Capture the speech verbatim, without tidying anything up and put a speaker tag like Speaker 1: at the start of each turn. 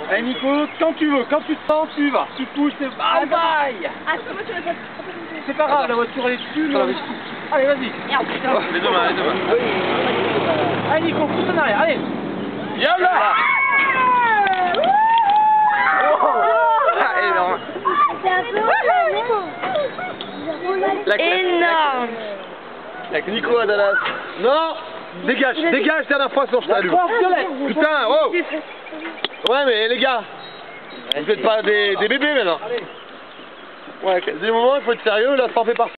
Speaker 1: Allez Nico, quand tu veux, quand tu te sens, tu y vas. Tu pousses, c'est bye bye.
Speaker 2: Ah, c'est moi, tu l'as fait.
Speaker 1: C'est pas grave, la voiture elle est dessus. Mais... Allez, vas-y.
Speaker 2: Merde, putain.
Speaker 3: Les deux mains, les deux mains.
Speaker 1: Allez Nico, pousse en arrière, allez.
Speaker 3: Yalla.
Speaker 2: Ah, énorme.
Speaker 4: C'est un peu
Speaker 2: Énorme.
Speaker 3: Avec Nico à Dallas. Non. Dégage, dégage, dernière fois sur je t'allume. Putain, oh. Ouais mais les gars, vous êtes pas des, des bébés maintenant. Ouais, des moments il faut être sérieux, là ça en fait partie.